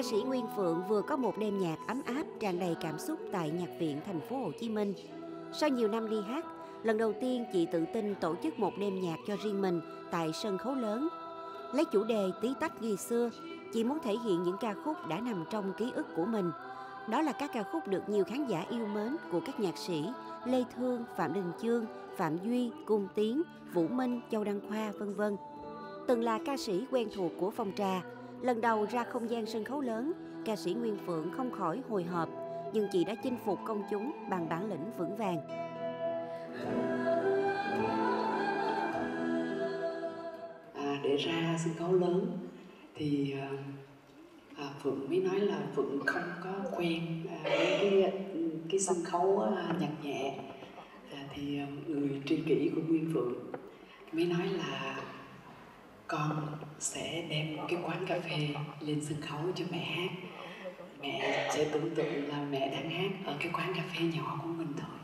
sĩ Nguyên Phượng vừa có một đêm nhạc ấm áp tràn đầy cảm xúc tại Nhạc viện Thành phố Hồ Chí Minh. Sau nhiều năm đi hát, lần đầu tiên chị tự tin tổ chức một đêm nhạc cho riêng mình tại sân khấu lớn. Lấy chủ đề Tí tách ngày xưa, chị muốn thể hiện những ca khúc đã nằm trong ký ức của mình. Đó là các ca khúc được nhiều khán giả yêu mến của các nhạc sĩ Lê Thương, Phạm Đình Chương, Phạm Duy, Cung Tiến, Vũ Minh, Châu Đăng Khoa, v.v. Từng là ca sĩ quen thuộc của Phong Trà, lần đầu ra không gian sân khấu lớn, ca sĩ Nguyên Phượng không khỏi hồi hộp, nhưng chị đã chinh phục công chúng bằng bản lĩnh vững vàng. Để ra sân khấu lớn thì Phượng mới nói là Phượng không có quen với cái sân khấu nhạc nhẹ. Thì người tri kỷ của Nguyên Phượng mới nói là con sẽ đem cái quán cà phê lên sân khấu cho mẹ hát. Mẹ sẽ tưởng tượng là mẹ đang hát ở cái quán cà phê nhỏ của mình thôi.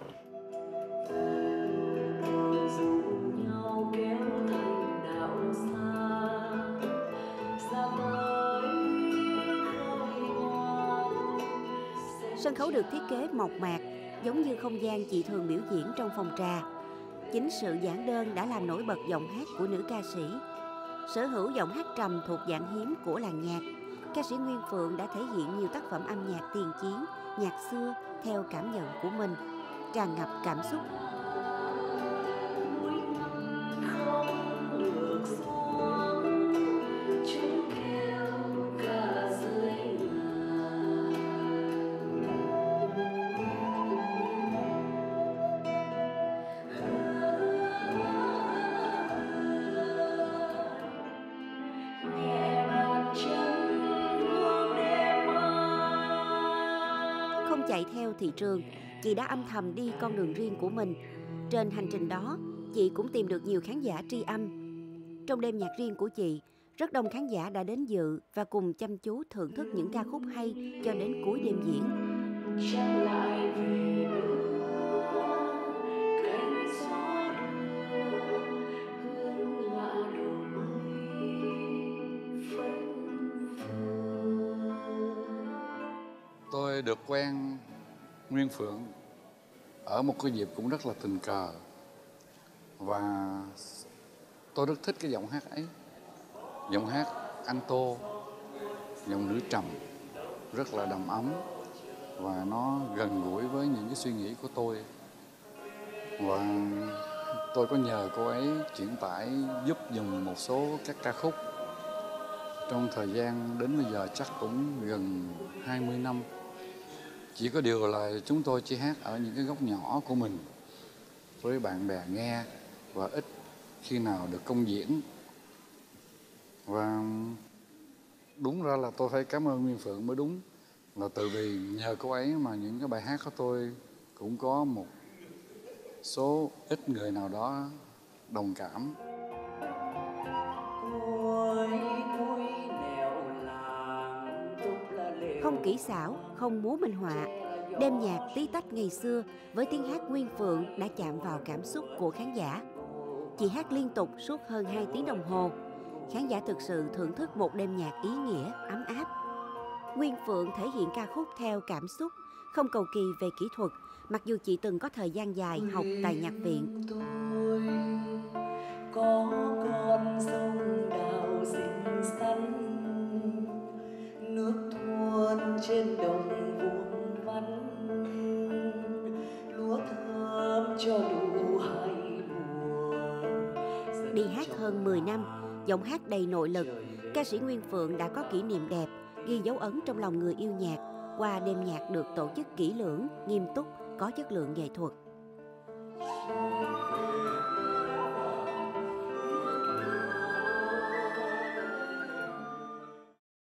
Sân khấu được thiết kế mộc mạc, giống như không gian chị thường biểu diễn trong phòng trà. Chính sự giản đơn đã làm nổi bật giọng hát của nữ ca sĩ. Sở hữu giọng hát trầm thuộc dạng hiếm của làng nhạc, ca sĩ Nguyên Phượng đã thể hiện nhiều tác phẩm âm nhạc tiền chiến, nhạc xưa theo cảm nhận của mình, tràn ngập cảm xúc. Không chạy theo thị trường, chị đã âm thầm đi con đường riêng của mình. Trên hành trình đó, chị cũng tìm được nhiều khán giả tri âm. Trong đêm nhạc riêng của chị, rất đông khán giả đã đến dự và cùng chăm chú thưởng thức những ca khúc hay cho đến cuối đêm diễn. Tôi được quen Nguyên Phượng ở một cái dịp cũng rất là tình cờ. Và tôi rất thích cái giọng hát ấy. Giọng hát alto, giọng nữ trầm, rất là đầm ấm. Và nó gần gũi với những cái suy nghĩ của tôi. Và tôi có nhờ cô ấy chuyển tải giúp dùm một số các ca khúc. Trong thời gian đến bây giờ chắc cũng gần 20 năm. Chỉ có điều là chúng tôi chỉ hát ở những cái góc nhỏ của mình với bạn bè nghe và ít khi nào được công diễn. Và đúng ra là tôi phải cảm ơn Nguyên Phượng mới đúng. Là từ vì nhờ cô ấy mà những cái bài hát của tôi cũng có một số ít người nào đó đồng cảm. Không kỹ xảo, không múa minh họa, đêm nhạc Tí tách ngày xưa với tiếng hát Nguyên Phượng đã chạm vào cảm xúc của khán giả. Chị hát liên tục suốt hơn 2 tiếng đồng hồ. Khán giả thực sự thưởng thức một đêm nhạc ý nghĩa, ấm áp. Nguyên Phượng thể hiện ca khúc theo cảm xúc, không cầu kỳ về kỹ thuật, mặc dù chị từng có thời gian dài học tại nhạc viện. Có con sông đào xinh xắn, nước tuôn trên đồng vuông vắn, lúa thơm cho đủ hai mùa. Đi hát hơn 10 năm, giọng hát đầy nội lực, ca sĩ Nguyên Phượng đã có kỷ niệm đẹp, ghi dấu ấn trong lòng người yêu nhạc qua đêm nhạc được tổ chức kỹ lưỡng, nghiêm túc, có chất lượng nghệ thuật.